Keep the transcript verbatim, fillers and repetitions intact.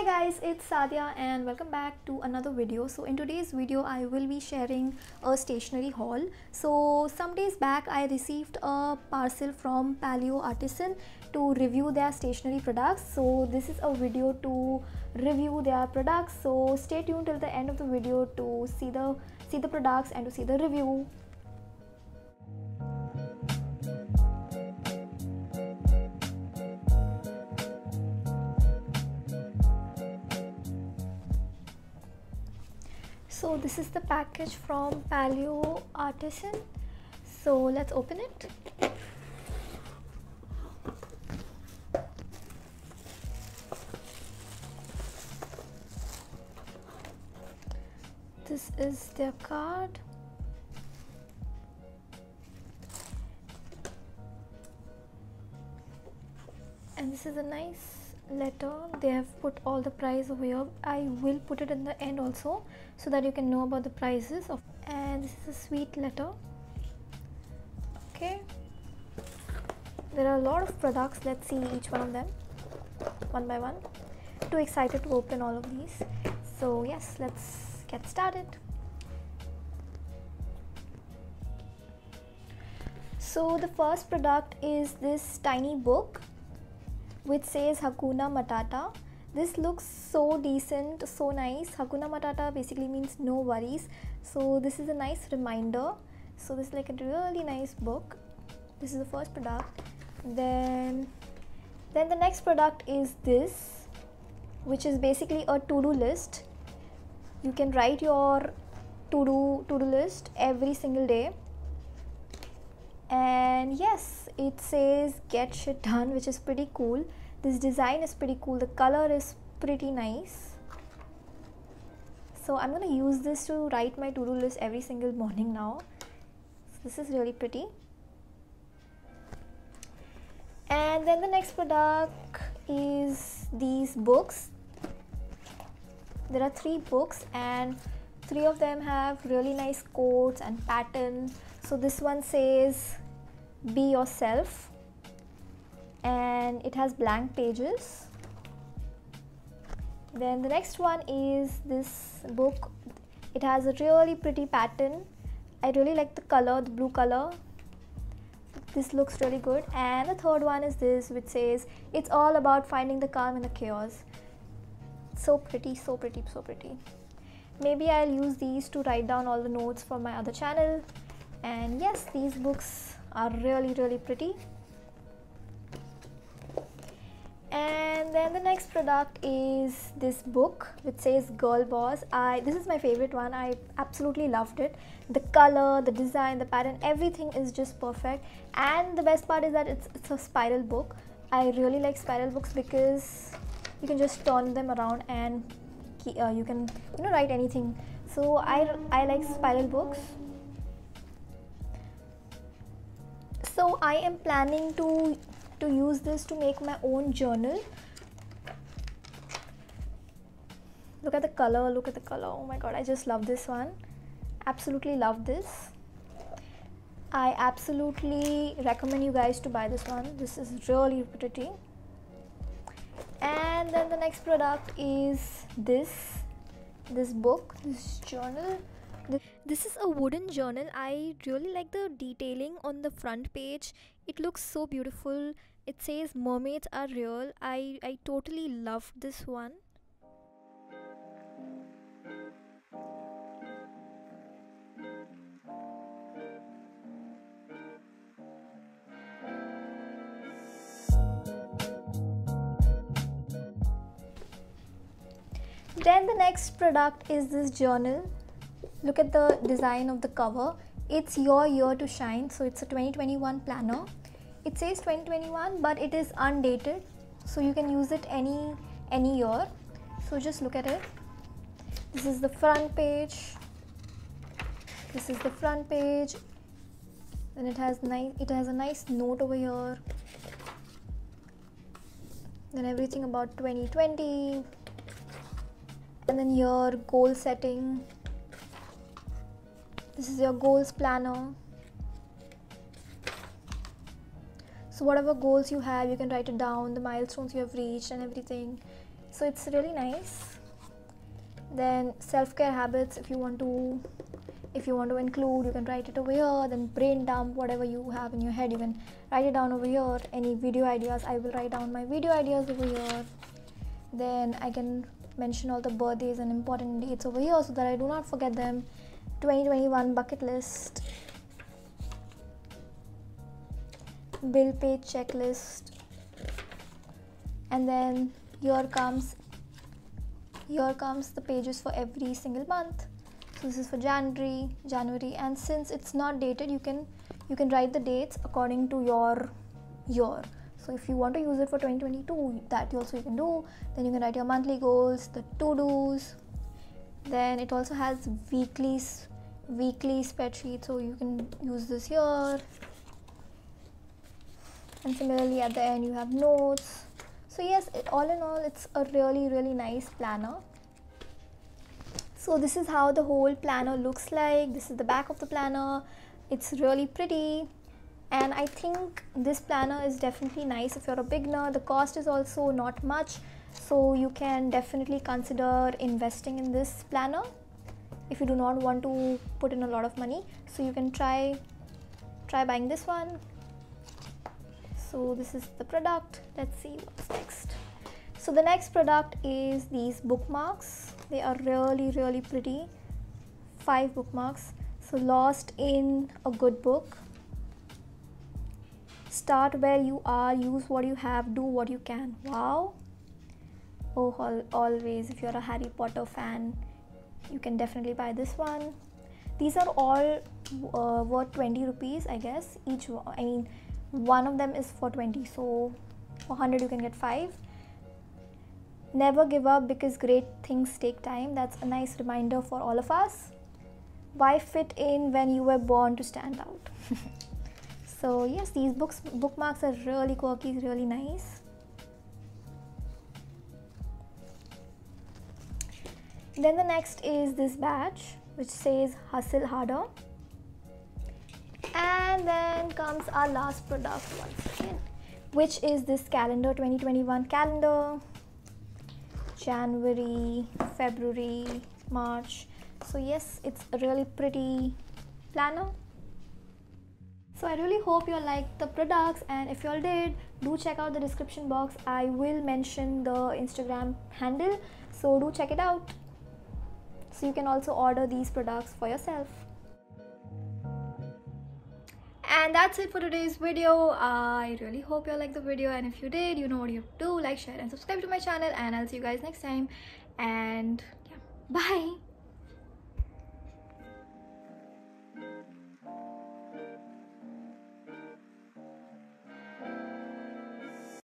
Hi guys, it's Sadia and welcome back to another video. So in today's video I will be sharing a stationery haul. So some days back I received a parcel from Paleo Artisan to review their stationery products. So this is a video to review their products. So stay tuned till the end of the video to see the see the products and to see the review. So this is the package from Paleo Artisan. So let's open it. This is their card. And this is a nice letter. They have put all the price over here. I will put it in the end also so that you can know about the prices of. And this is a sweet letter. Okay, there are a lot of products. Let's see each one of them one by one. Too excited to open all of these. So yes, let's get started. So the first product is this tiny book which says Hakuna Matata. This looks so decent, so nice. Hakuna Matata basically means no worries. So this is a nice reminder. So this is like a really nice book. This is the first product. Then, then the next product is this, which is basically a to-do list. You can write your to-do to-do list every single day. And yes, it says get shit done, which is pretty cool. This design is pretty cool. The color is pretty nice. So I'm going to use this to write my to-do list every single morning now. So this is really pretty. And then the next product is these books. There are three books and three of them have really nice quotes and pattern. So this one says be yourself and it has blank pages. Then the next one is this book. It has a really pretty pattern. I really like the color, the blue color. This looks really good. And the third one is this, which says it's all about finding the calm in the chaos. So pretty, so pretty, so pretty. Maybe I'll use these to write down all the notes for my other channel. And yes, these books are really really pretty. And then the next product is this book which says Girl Boss. I this is my favorite one. I absolutely loved it. The color, the design, the pattern, everything is just perfect. And the best part is that it's, it's a spiral book. I really like spiral books because you can just turn them around and uh, you can you know write anything. So I, I like spiral books. So I am planning to to use this to make my own journal. Look at the color, look at the color. Oh my god, I just love this one. Absolutely love this. I absolutely recommend you guys to buy this one. This is really pretty. And then the next product is this this book, this journal. This is a wooden journal. I really like the detailing on the front page. It looks so beautiful. It says mermaids are real. I, I totally loved this one. Then the next product is this journal. Look at the design of the cover. It's your year to shine. So it's a twenty twenty-one planner. It says twenty twenty-one, but it is undated, so you can use it any any year. So just look at it. This is the front page. This is the front page. Then it has nice it has a nice note over here. Then everything about twenty twenty. And then your goal setting. This is your goals planner. So whatever goals you have, you can write it down, the milestones you have reached and everything. so it's really nice. Then self-care habits, if you want to if you want to include, you can write it over here. Then brain dump, whatever you have in your head, you can write it down over here. Any video ideas, I will write down my video ideas over here. Then I can mention all the birthdays and important dates over here so that I do not forget them. twenty twenty-one bucket list, bill pay checklist, and then here comes here comes the pages for every single month. So this is for January, January, and since it's not dated, you can you can write the dates according to your year. So if you want to use it for twenty twenty-two, that also you can do. Then you can write your monthly goals, the to-dos. Then it also has weekly weekly spreadsheet, so you can use this here. And similarly at the end you have notes. So yes, it, all in all, it's a really really nice planner. So this is how the whole planner looks like. This is the back of the planner. It's really pretty, and I think this planner is definitely nice if you're a beginner. The cost is also not much, so you can definitely consider investing in this planner if you do not want to put in a lot of money. So you can try try buying this one. So this is the product. Let's see what's next. So the next product is these bookmarks. They are really really pretty. Five bookmarks. So lost in a good book. Start where you are, use what you have, do what you can. Wow. Oh, always, if you're a Harry Potter fan, you can definitely buy this one. These are all uh, worth twenty rupees, I guess. Each, I mean, one of them is for twenty, so for one hundred you can get five. Never give up because great things take time. That's a nice reminder for all of us. Why fit in when you were born to stand out? So yes, these books bookmarks are really quirky, really nice. Then the next is this badge which says hustle harder. And then comes our last product once again, which is this calendar, twenty twenty-one calendar. January, February, March. So yes, it's a really pretty planner. So I really hope you all liked the products, and if you all did, do check out the description box. I will mention the Instagram handle, so do check it out. So you can also order these products for yourself. And that's it for today's video. I really hope you all liked the video, and if you did, you know what you have to do. Like, share and subscribe to my channel, and I'll see you guys next time. And yeah, bye.